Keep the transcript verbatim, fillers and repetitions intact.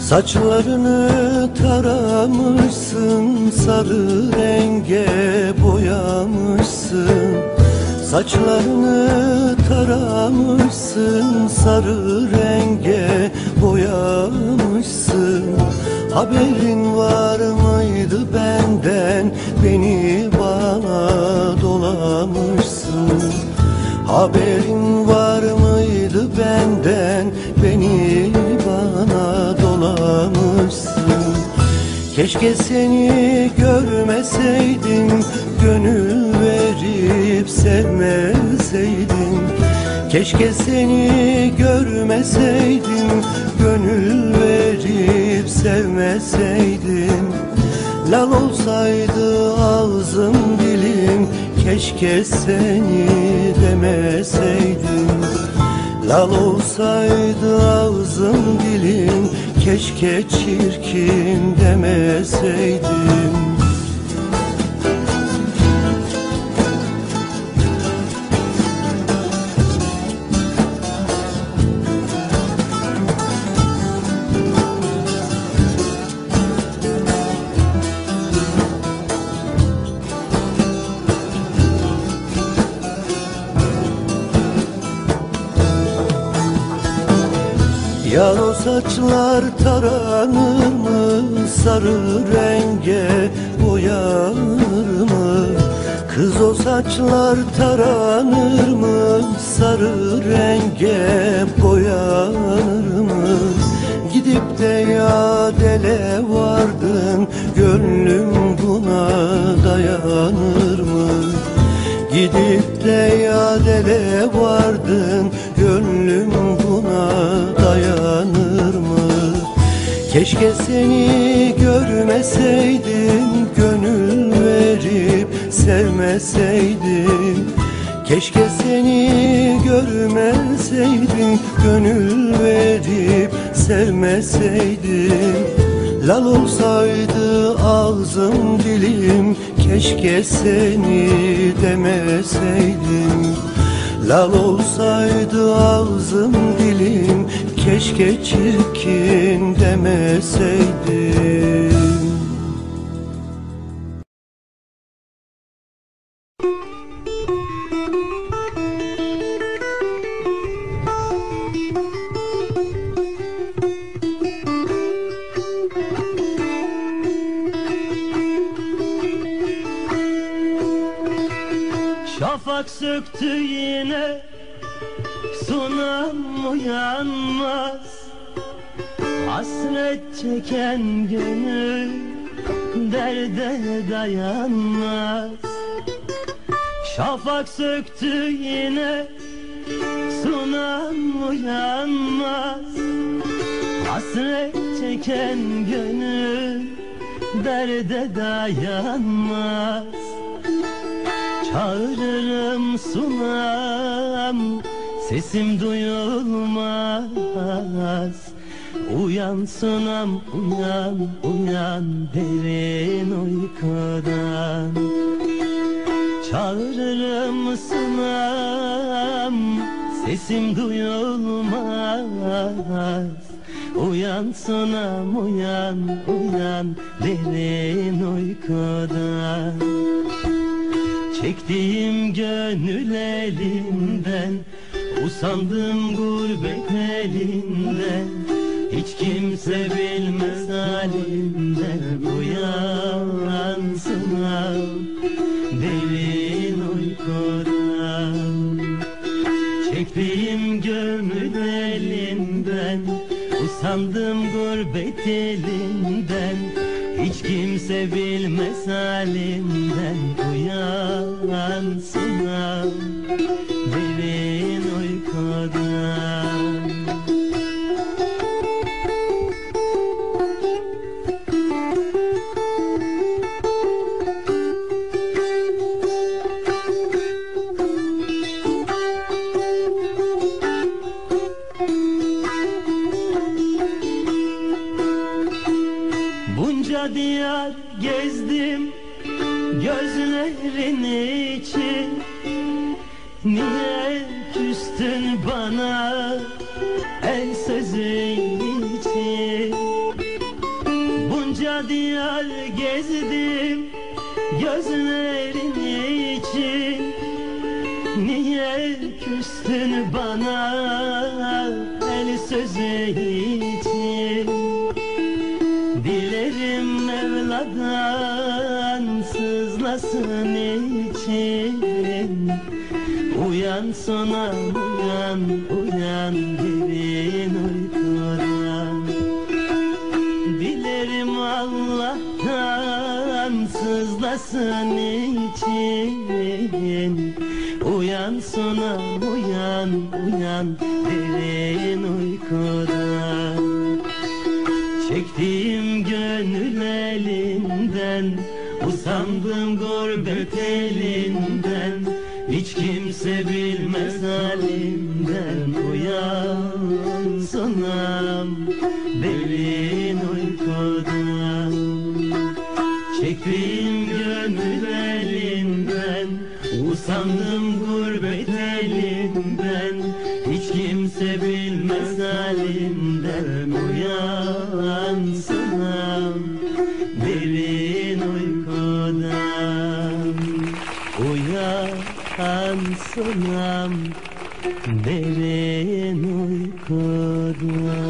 Saçlarını taramışsın, sarı renge boyamışsın. Saçlarını taramışsın, sarı renge boyamışsın. Haberin var mıydı benden, beni bana dolamışsın. Haberin var mıydı benden, beni bana dolamışsın. Keşke seni görmeseydim, gönül verip sevmeseydim. Keşke seni görmeseydim, gönül verip sevmeseydim. Lal olsaydı ağzım dilim, keşke seni demeseydim. Lal olsaydı ağzım dilim, keşke çirkin demeseydim. Ya o saçlar taranır mı, sarı renge boyanır mı? Kız o saçlar taranır mı, sarı renge boyanır mı? Gidip de ya dele vardın, gönlüm buna dayanır mı? Gidip de ya dele vardın, gönlüm buna dayanır mı? Keşke seni görmeseydim, gönül verip sevmeseydim. Keşke seni görmeseydim, gönül verip sevmeseydim. Lal olsaydı ağzım dilim, keşke seni demeseydim. Lal olsaydı ağzım dilim, keşke çirkin demeseydim. Şafak söktü yine, sunam uyanmaz. Hasret çeken gönül derde dayanmaz. Şafak söktü yine, sunam uyanmaz. Hasret çeken gönül derde dayanmaz. Çağırırım sunam, sesim duyulmaz. Uyan sunam, uyan, uyan derin uykudan. Çağırırım sunam, sesim duyulmaz. Uyan sunam, uyan, uyan derin uykudan. Çektiğim gönül elinden, usandım gurbet elinden. Hiç kimse bilmez halimden. Uyan sunam derin uykudan. Çektiğim gönül elinden, usandım gurbet elinden. Hiç kimse bilmez halimden. Uyan sunam derin uykudan. Bunca diyar gezdim gözlerin için. Niye küstün bana el sözün için? Bunca diyar gezdim gözlerin için. Niye küstün bana el sözü için? Dilerim Mevla'dan sızlasın için. Uyan Sunam uyan, uyan derin uykudan. Dilerim Allah'tan sızlasın için. Uyan Sunam uyan, uyan derin uykudan. Çektiğim gönül elinden, usandım gurbet elinden. Hiç kimse bilmez halimden. Uyan Sunam derin uykudan. Çektiğim gönül elinden, usandım gurbet elinden. Hiç kimse bilmez halimden. Uyan Sunam derin uykudan. Uyan Sunam derin uykudan.